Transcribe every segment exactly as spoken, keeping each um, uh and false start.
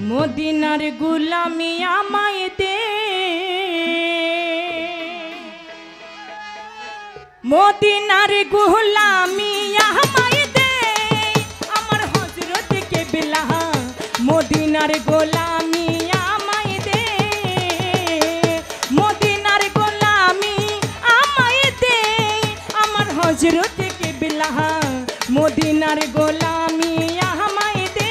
মদিনার গোলামি আমায় দে, মদিনার গোলামি আমায় দে, আমার হযরত কেবলা মদিনার গোলামি আমায় দে, মদিনার গোলামি আমায় দে, আমার হযরত কেবলা মদিনার গোলামি আমায় দে।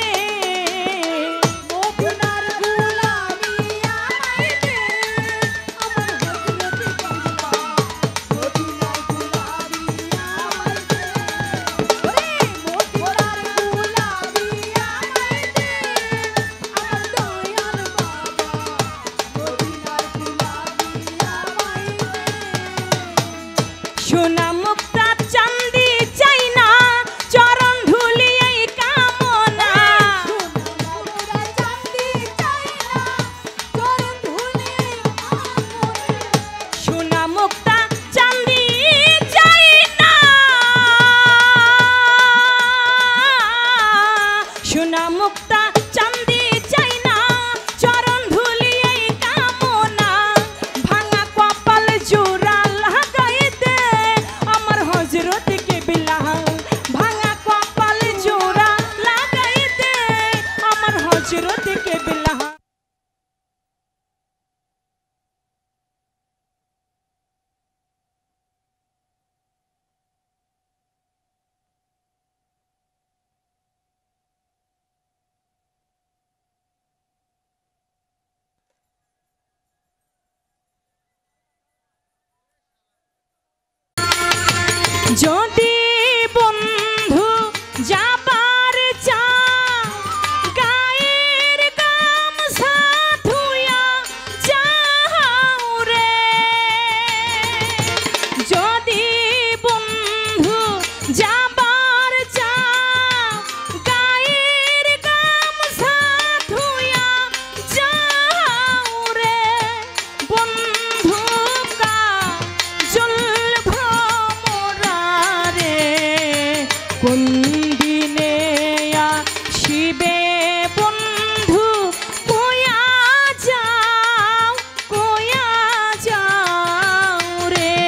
সোনা মুক্তা চাঁদি চাই না, চরণ ধুলি এই কামনা, সোনা মুক্তা চাঁদি চাই না, সোনা মুক্তা চাঁদি চাই না, চরণ ধুলি এই কামনা, ভাঙা কপাল জোড়া লাগাই দে, আমার হযরত কেবলা ভাঙা কপাল জোড়া লাগাই দে, আমার হযরত কেবলা। যদি বন্ধু যাবার চা, গায়ের গামছা ধুইয়া যাও রে, যদি বন্ধু যাবার চা, গায়ের গামছা ধুইয়া যাও রে, বন্ধু কাজল কোন দিনে আসিবে বন্ধু, কয়া যাও কয়া যাও রে,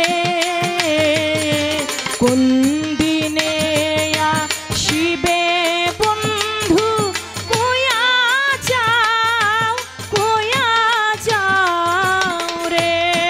কোন দিনে আসিবে বন্ধু, কয়া যাও কয়া যাও রে।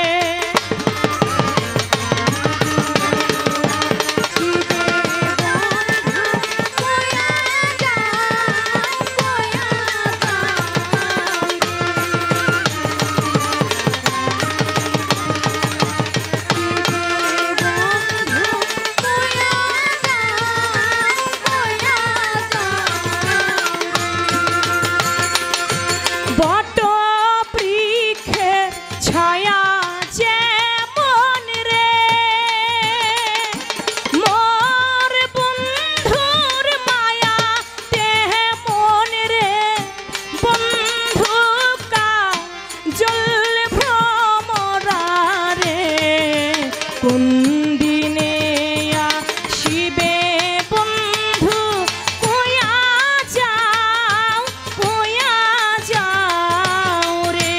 বট বৃক্ষের ছায়া যেমন রে, মোর বন্ধুর মায়া তেমন রে, বন্ধু কাজল ভ্রমরা রে, কোন দিনে আসিবে বন্ধু, কয়া যাও কয়া যাও রে,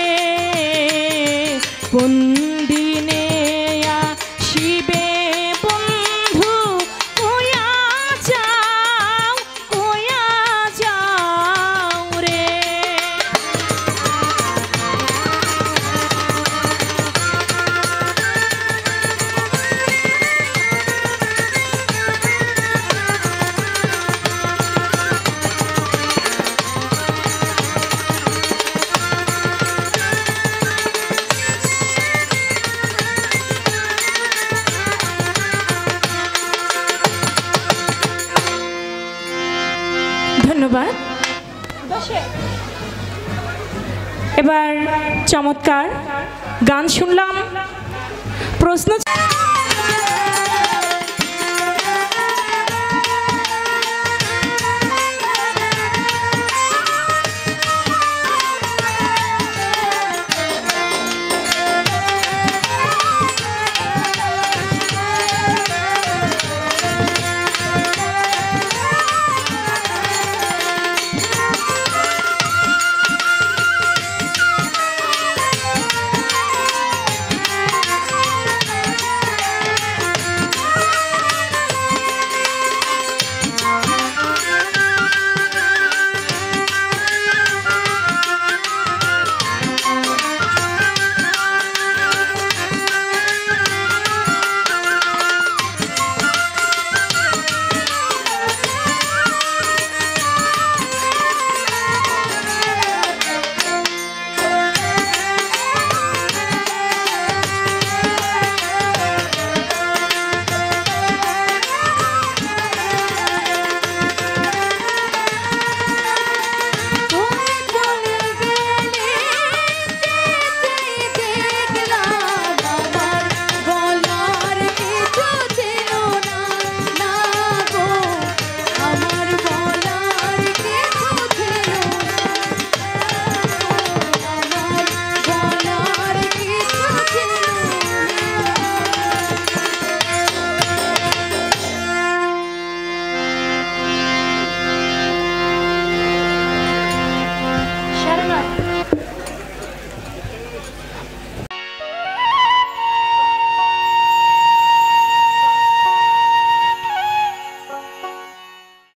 কোন দিনে আসিবে বন্ধু, কয়া যাও কয়া যাও রে। ধন্যবাদ। এবার চমৎকার গান শুনলাম, প্রশ্ন